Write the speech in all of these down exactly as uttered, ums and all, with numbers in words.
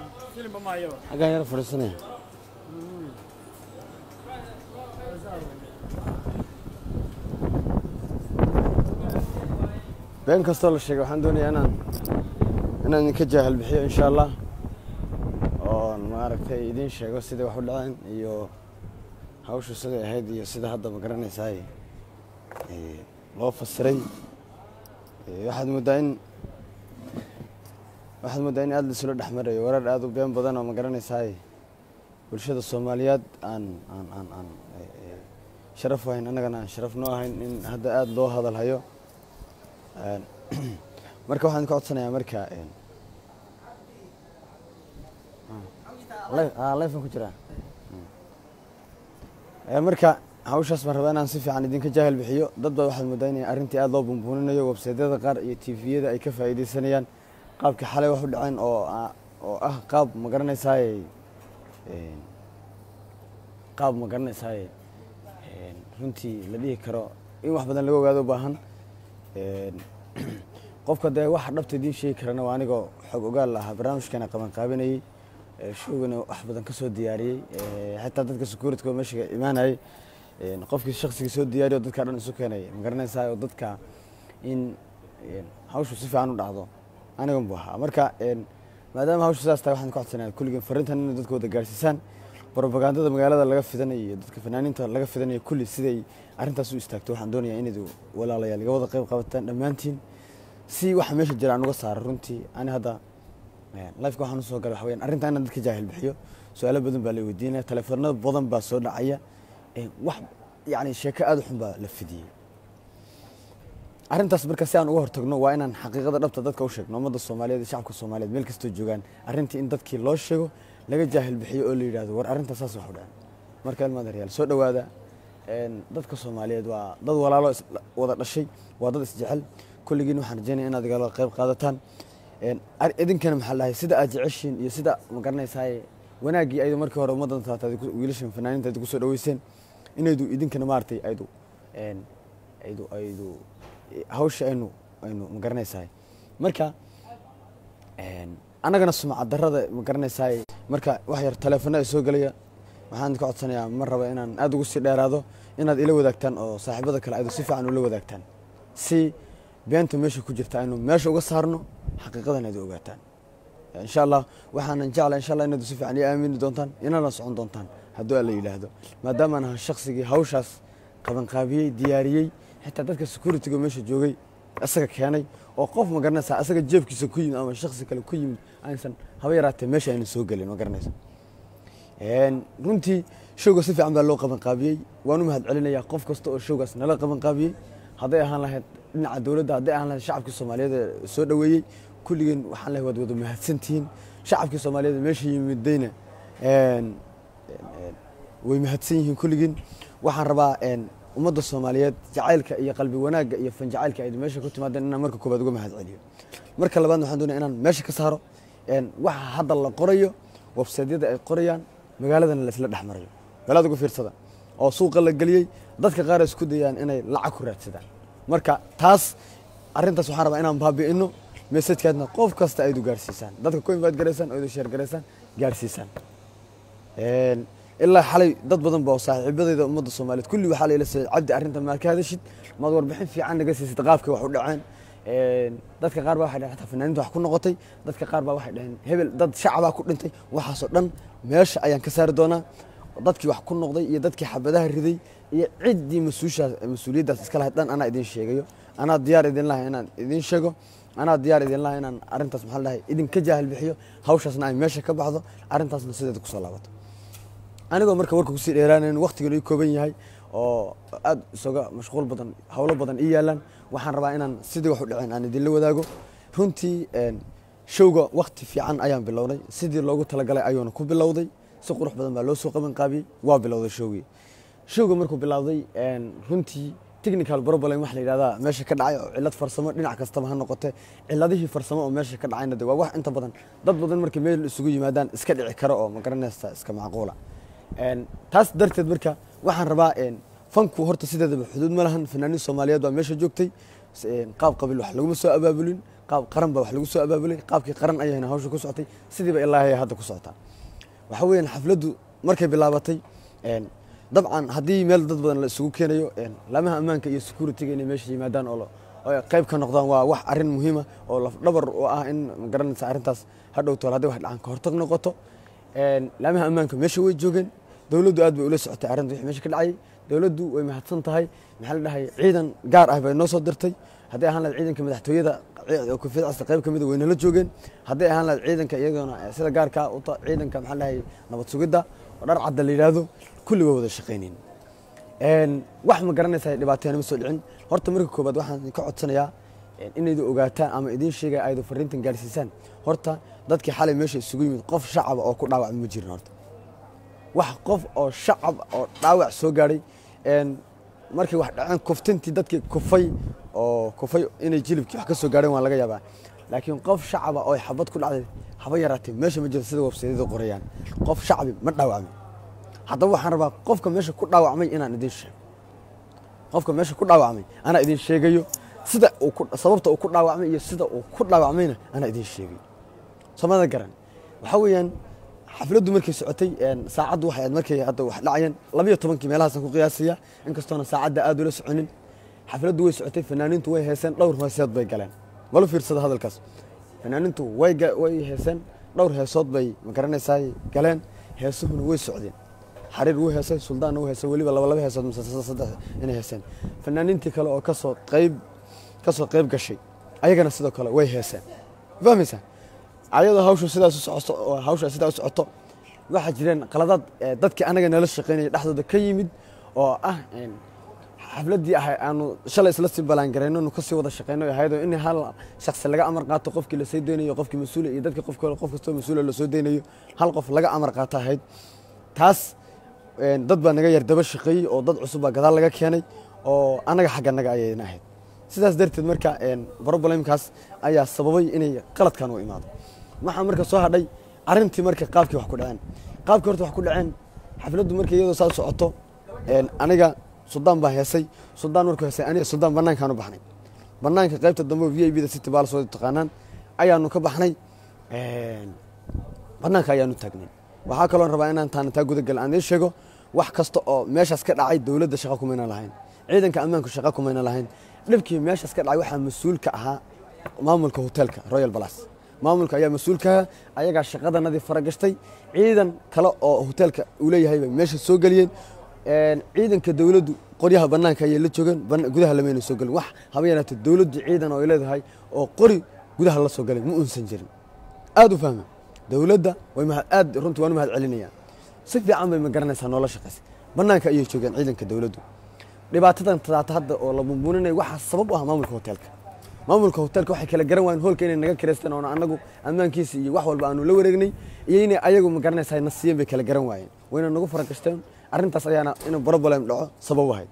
فيلم ما يو حاجة يعرف فرسنة بين كستول الشيء وحن دوني أنا أنا نكجه البحية إن شاء الله oo maaragtay idin sheego sida wax u dhaceen iyo hawshu sida ahayd iyo sida hadda ma garanaysaa ee loo fasiray waxaad moodaa in waxaad moodaa in aad la soo dhaxmarayo warar aad u been badan oo ma garanaysaa bulshada Soomaaliyeed aan aan aan aan sharaf weyn anagana aan sharaf noo ahayn in hadda aad loo hadal hayo marka waxaan ka codsanayaa marka لا لا يفهم كجرا marka hawshaas ma rabaan aan si fiican idinka jahil bixiyo dad baa waxaad moodaynaa arrintii aad loo bumbuuninayo website-yada qaar iyo T V-yada ay ka faa'iideysanayaan qaabka xalay wax u dhaceen oo oo ah qaab ma garanaysaa ee qaab ma garanaysaa ee runtii la dhihi karo in wax badan laga ogaado baahan ee qofka de wax dhabta idin sheegi karana waa aniga xog ogaal ah barnaamijkan qaban qaabinayay showgana wax badan ka soo diyaariyay xitaa dadka security ko meesha imaanay qofkii shakhsiga soo diyaariyo dadka dhan isu keenay ma garanaysaa oo dadka in hawshu si fiican u dhacdo aniga ma baha marka maadaama hawshu sidaas tahay waxaan ku codsanayaa kulligan fariintan in dadka wada gaarsiisaan propagandada magaalada laga fidanayo iyo dadka fanaaniinta laga fidanayo kulli siday arrintaas u istaagto waxaan doonayaa inaad walaalayaal iga wada qayb qabataan dhammaantiin si waxa meesha jira aan uga saaro runtii ani hadda live ka waxaan soo galay waxa weeyaan arrinta inaan dadka jaahil bixiyo su'aalo badan baa la weydiinaya telefoonada badan baa soo dhacaya ee wax yaani sheeko aad u xun baa la fidiyay arrintaas marka si aan uga hortagno waa inaan xaqiiqada dhabta dadka u sheegno ummadda Soomaaliyeed shacabka Soomaaliyeed meel kasta joogan arrintii in dadkii loo sheego laga jaahil bixiyo oo la yiraahdo war arrintaas saas wax u dhacay marka ilmaad real soo dhawaada een dadka Soomaaliyeed waa dad walaalo wada dhashay waa dad isjecel kulligiin waxaan rajaynayaa inaad igala qayb qaadataan idinkana maxaa lahayd sida aad jeceshiin iyo sida ma garanaysaa wanaagii ay markii hore ummadda taatay wiilashan fanaaniinta ay ku soo dhaweyseen inaydu idinkana maartay aydu een aydu aydu hawsha aynu aynu ma garanaysaa marka een anagana sumcad darrada ma garanaysaa marka wax yar telefoon ay soo galaya waxaan ka codsanayaa mar raba inaan aad ugu sii dheeraado inaad ila wadaagtaan oo saaxiibada kale aydu si fiican ula wadaagtaan si beenta meesha ku jirta aynu meesha uga saarno حقيقة هذا وقتان إن شاء الله وحنا نجعل إن شاء الله إنه دسوف يعني آمين دونتان إننا نصعد دونتان هذول اللي يلاهدو ما دام أنا الشخص اللي هوشاس قبل قابي دياري حتى تذكر سكورتي جو مش جوجي أسرع كياني وقف ما قرنا سا أسرع جيب كيس كوين أما الشخص كله كوين إنسان هواي رات مش يعني سوق اللي ما قرنا سا إن رنتي شو قصي في عمل الله قبل قابي وأنا مهد علينا يا قف كستو شو قص نلا قبل قابي هذا أهان له إن الدولة هذا أهان له الشعب الصومالي السود ويي كلين وحنا له ودود مهتسنتين شعب الصومالي ماشي يمدينا إن ويمهتسينهم كلين وحنا ربا إن ومضى الصوماليات جعلك يا قلبي وناق يا فن جعلك إذا ماشي كنت ما دنا مركب كوبا تقوم مهت عليه مركب لبان وحنا إن ماشي كسهرة إن واحد هذا الله قرية وبسديد القرية مقالة اللي سلد أحمرية ولا تقول في رصدا أو سوق اللي قليل ضدك قارس كوديان إنه لعك كرات سدا مركب تاس أرنت سبحان الله إنهم بابي إنه مسج كاتنا قف كاست أيدو جارسيسان ضدك كوين بعد جارسان أيدو شير جارسان جارسيسان إلا حالي ضد بدن بوصاح عبادة إذا مضى الصوماليات كل وحالي لسه عبد أرنت ما كهذا شيء ما دور بحين في عنا جالس يتغافك وحول عين ضدك قارب واحد حتى فنان ده حكون نقطي ضدك قارب واحد هبل ضد شعبه كل أنت وحصل دم ماشي أيان كسر دونا ضدك وحكون نقطي ضدك حبذا الردي عدي مسؤولية مسؤولية ده تسكله هتان أنا إدين شيء أنا ديار إدين الله أنا إدين شيء أنا ديار إدين الله أنا أرنت سبحان الله إدين كجاهل بحيو هوش أصنع ماشي كبعضه أرنت أصنع سيدة كسلاوات أنا قام مركب ورك كسر إيران وقت يقولوا كوبين هاي أو أد سوق مشغول بدن حوله بدن إيالن وحن ربع إن سيدة وحول عن أنا دي اللي وداقو هنتي شوقة وقت في عن أيام باللودي سيدة اللوجو تلاقي لي أيون كوب باللودي سوق روح بدن باللو سوق من قابي وباللودي شوقي شوقة مركب باللودي هنتي technical problem wax la yiraahdaa meesha ka dhacay cilad farsamo dhinac kasta ma noqotay ciladihii farsamo oo meesha ka dhacayna waa wax inta badan dad badan markay meel isugu yimaadaan iska dhici karo oo ma garanaysta iska macquula een taas darteed marka waxaan rabaa een fanku horta sideedaba xuduud ma lahan fanaaniin Soomaaliyeed waa meesha joogtay qaab qabiil wax laguma soo abaabulin qaab qaran baa wax lagu soo abaabulay qaabkii qaran ayayna hawsha ku socotay sidiiba ilaahay hadda ku socotaa waxa weeyaan xafladdu markay bilaabatay dabcan haddii meel dad badan la isugu keenayo laamaha ammaanka iyo security-ga inay meesha yimaadaan oo qayb ka noqdaan waa wax arrin muhiima oo laf dhabar u ah in magaranaysa arrintaas hadhow tool haddii wax dhacan ka hortag noqoto laamaha ammaanka meesha way joogeen dowladdu aad bay ula socotay arrinta wixii meesha ka dhacay dowladdu way mahadsan tahay maxaa la dhahay ciidan gaar ah bay noo soo dirtay haddii ahaan lahayd ciidanka madaxtooyada koonfurta casta qayb ka mid ah way nala joogeen haddii ahaan lahayd ciidanka iyagana sida gaarka u ciidanka maxaa la dhahay nabad sugidda oo dhar cadda la yiraahdo kulli way wada shaqeyneen wax ma garanaysaa dhibaatada ma soo dhicin horta marka koobaad waxaan ka codsanayaa inaydu ogaataan ama idiin sheegay aydu fariintan gaarsiisaan horta dadkii xalay meesha isugu yimid qof shacab oo ku dhaawacmay ma jirin horta wax qof oo shacab oo dhaawac soo gaaray markii wax dhaceen kuftintii dadkii kufay oo kufay inay jilibkii wax ka soo gaareen waa laga yaabaa laakiin qof shacab oo xabad ku dhacday haba yaraatay meesha ma jiro sida website-yada qorayaan qof shacabi ma dhaawacmay haddaba waxaan rabaa qofka meesha ku dhaawacmay inaan idiin sheego qofka meesha ku dhaawacmay anaa idiin sheegayo sida uu sababta uu ku dhaawacmay iyo sida uu ku dhaawacmayna anaa idiin sheegayo samada garan waxa weeyaan xafladdu markay socotay saacaddu waxay aad markay hadda wax dhacayeen laba iyo tobankii meelahaas ku qiyaasaya inkastoona saacadda aad ula soconin xafladdu way socotay fanaaniintu way heeseen dhowr heesood bay galeen wala fiirsada hadalkaas fanaaniintu way way heeseen dhowr heesood bay ma garanaysaa galeen heesuhuna way socdeen xariir wuu heesay suldaan wuu heesay waliba laba laba heesood mise saddex inay heeseen fanaaniintii kale oo ka soo qayb ka soo qayb gashay ayagana sidoo kale way heeseen fahmaysaa ayadoo hawshu sidaas u socoto oo hawsha sidaas u socoto waxa jireen qaladaad dadkii anaga nala shaqeynay dhaxdooda ka yimid oo ah xafladii ah aanu shalay isla sii balaan gareyno nu ka sii wada shaqeyno hay'ado in hal shakhsi laga amar qaato qofkii la soo deenayo qofkii mas'uul iyo dadkii qof kale qof kasto mas'uul la soo deenayo hal qof laga amar qaato ahayd taas dad baa naga yar daba shaqeeyay oo dad cusub baa gadaal laga keenay oo anaga xagga naga ayayna ahayd sidaas darteed marka problemkaas ayaa sababay inay qaladkan u imaado waxaa marka soo hadhay arrintii marka qaabkii wax ku dhaceen qaabkii horta wax ku dhaceen xafladdu markii iyadoo saa socoto aniga suldaan baa heesay suldaan markuu heesay aniga suldaan banaankaan u baxnay banaanka qaybta dambe v I P da city baa soo taqaanaan ayaanu ka baxnay banaanka ayaanu taagnay waxaa kaloo rabaa inaan taantaa guda gal aan sheego wax kasta oo meeshaas ka dhacay dawladda shaqo kumayna lahayn ciidanka ammaanku shaqo kumayna lahayn dhibkii meeshaas ka dhacay waxa mas'uul ka ahaa maamulka hotelka Royal Palace maamulka ayaa mas'uul ka ayaga shaqadanadii faragashtay ciidan kale oo hotelka uu leeyahay bay meesha soo galiyeen ciidanka dawladdu qoryaha banaanka ayay la joogeen gudaha lama soo galin wax haba yaraatay dawladdu ciidan oo leedahay oo qori gudaha la soo galay ma unsan jirin aad u fahmay dawladda way ma aad runtii waan mahad celinayaan si fiican bay ma garanaysaa nolol shaqaysay banaanka ayay joogeen ciidanka dawladdu dhibaatadan taata hadda oo la bumbuuninay waxa sabab u ah maamulka hotelka maamulka hotelka waxay kala garan waayeen hoolka inay naga kireystaan oo anagu ammaankiisa iyo wax walba aanu la wareegnay iyo inay ayagu ma garanaysaa nasiin bay kala garan waayeen wayna nagu faragashteen arrintaas ayaana in problem dhaco sabab ahayd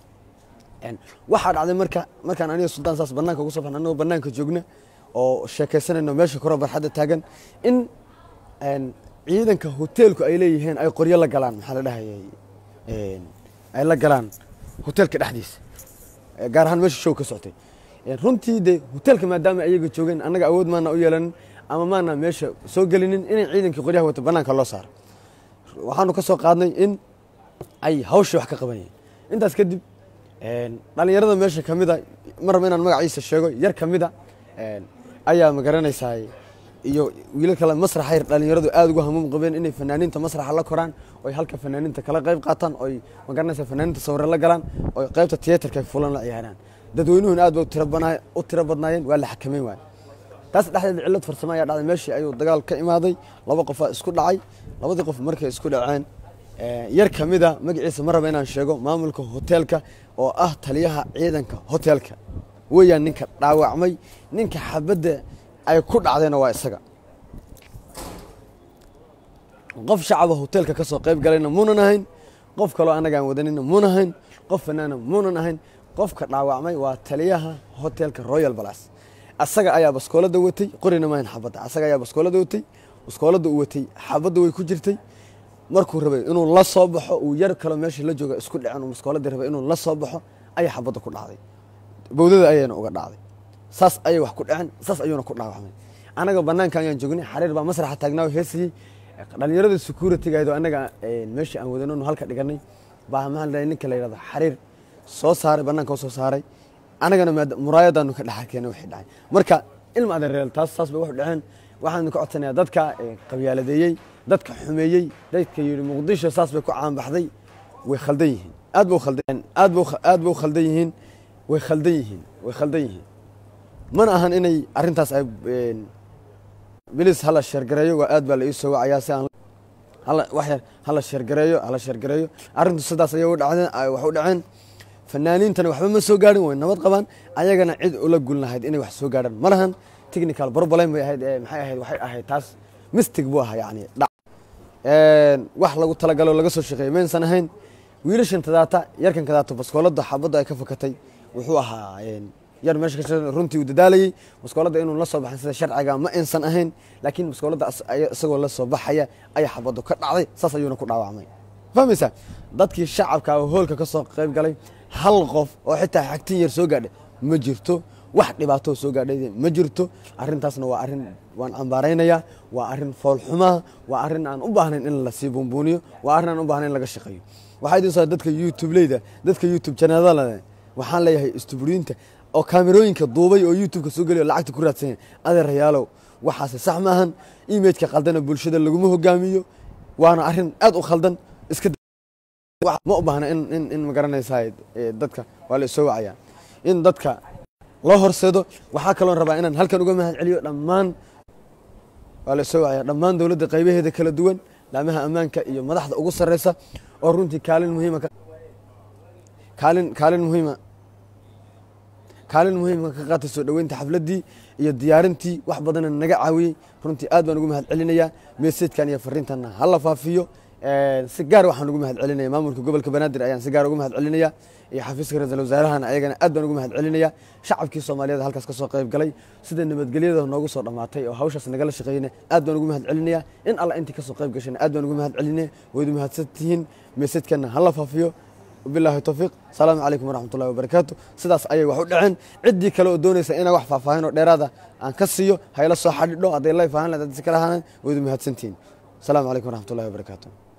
een waxa dhacday marka markaan aniga suldaan saas banaanka ugu soo baxnay anagu banaanka joogna oo sheekaysanayno meesha koro barxadda taagan in een ciidanka hotelku ay leeyihiin ay qoryo la galaan maxaa la dhahayay een ay la galaan hotelka dhexdiisa gaar ahaan meesha show ka socotay runtii de hotelka maadaama ayaga joogeen anaga awood maana u yeelan ama maana meesha soo galinin inay ciidanka qoryaha wata banaanka loo saaro waxaanu ka soo qaadnay in ay hawsha wax ka qabanayeen intaas kadib een dhalinyarada meesha kamida marba inaan magaciisa sheego yar kamida een ayaa ma garanaysaa iyo wiilal kale masrax ay dhalinyaradu aad ugu hamuum qabeen inay fanaaniinta masraxa la koraan oo halka fanaaniinta kala qayb qaataan oo ma garanaysaa fanaaniinta sawir la galaan oo qaybta theaterka fulan la ciyaaraan dadweynuhu aad baa tiro banaa u tiro badnaayeen waa la xakameyn waay taas dhaxdeed cilad farsamo ayaa dhacday meeshii ayuu dagaal ka imaaday laba qof isku dhacay labadii qof markay isku dhaceen ee yar kamida magaciisa maraba inaan sheego maamulka hotelka oo ah taliyaha ciidanka hotelka weeyaan ninka dhaawacmay ninka xabadda ay ku dhacdeen waa isaga qof shacaba hotelka ka soo qayb galayna muunan ahayn qof kale anaga aan wadanin muunan ahayn qof fanaana muunan ahayn qofka dhaawacmay waa taliyaha hotelka Royal Palace asaga ayaa baskoolada watay qorina ma ahayn xabadda asaga ayaa baskoolada watay baskoolada uu watay xabadda way ku jirtay markuu rabay inuu la soo baxo uu yar kale meesha la jooga isku dhaceen baskoolada rabay inuu la soo baxo ay xabadda ku dhacday bowdada ayayna uga dhacday saas ayay wax ku dhaceen saas ayuuna ku dhaawacmay anaga banaanka ayaan joognay xariir baa masraxa taagnaa heesii dhalinyarada security-ga ayadoo anaga meeshii aan wadano halka dhiganay baa maxaa la ninka la yiraahdo xariir soo saaray banaanka soo saaray anagana muraayadanu ka dhaxalkeena wixii dhacay marka ilma adeereel taas saas bay wax dhaceen waxaan ka codsanayaa dadka qabyaaladeeyay dadka xumeeyay dadka yiri muqdisho saas bay ku caan baxday way khaldan yihiin aad buu khaldan aad buu aad buu khaldan yihiin way khaldan yihiin way khaldan yihiin mana ahan inay arintaas ay bilis hala shargareeyo waa aad baa la ii soo wacayaa si aan hala wax yar hala shargareeyo hala shargareeyo arintu sidaas ayay u dhacdeen wax u dhaceen fanaaniintana waxba ma soo gaarin way nabad qabaan ayagana cid ula gulnahayd inay wax soo gaaraan malahan technical problem bay ahayd maxay ahayd waxay ahayd taas mistake buu ahaa yani een wax lagu talagalo laga soo shaqeeyay meensan ahayn wiilashan tadaata yarkan kadaata baskoolada xabada ay ka fakatay wuxuu ahaa een yar meesha ka runtii u dadaalayay baskoolada inuu la soo baxay sida sharciga ma insan ahayn laakiin baskoolada isagoo la soo baxaya ay xabado ka dhacday saas ayuuna ku dhaawacmay fahmaysa dadkii shacabka oo hoolka ka soo qayb galay hal qof oo xitaa xagtin yar soo gaadhay ma jirto wax dhibaato soo gaadhay ma jirto arintaasna waa arin waan ambaaraynaya waa arin fool xumaa waa arin aan u baahnayn in la sii buunbuuniyo waa arin aan u baahnayn laga shaqeeyo waxa idin soo dadka YouTube leyda dadka YouTube channelada waxaan leeyahay istuburinta oo kaamirooyinka duubay oo YouTube ka soo galiyo lacagta ku raadsan adeerayaalow waxaas sax ma ahan image-ka qaldana bulshada lagu ma hogaamiyo waana arin aad u khaldan iska ma u baahna in in in magaranaysaa dadka waa la soo wacaya in dadka loo horseedo waxa kale oo rabaa inaan halkan uga mahad celiyo dhammaan waa la soo wacaya dhammaan dawladda qaybaheeda kala duwan laamaha ammaanka iyo madaxda ugu sareysa oo runtii kaalin muhiim ah kaalin kaalin muhiim ah kaalin muhiim ah ka qaatay soo dhaweynta xafladii iyo diyaarintii wax badan naga caawiyay runtii aad baan ugu mahad celinayaa message-kan iyo fariintan hala faafiyo si gaar waxaan ugu mahad celinayaa maamulka gobolka Banaadir ayaan si gaar ugu mahad celinayaa iyo xafiiska ra'iisul wasaaraha ayagana aad baan ugu mahad celinayaa shacabkii Soomaaliyeed halkaas ka soo qayb galay sida nabadgelyada noogu soo dhamaatay oo hawshaas nagala shaqeeyay aad baan ugu mahad celinayaa in alla intii ka soo qayb gashay aad baan ugu mahad celinayaa way mahadsantihiin message-kan hala faafiyo billahi tawfiiq salaamu calaykum waraxmatullaahi wabarakaatu sidaas ayay wax u dhaceen cidii kale oo doonaysa in wax faahfaahin oo dheeraad ah aan ka siiyo hayla soo xadhidho haday live ahaan la dad kala ahaan way mahadsantihiin salaamu calaykum waraxmatullaahi wabarakaatu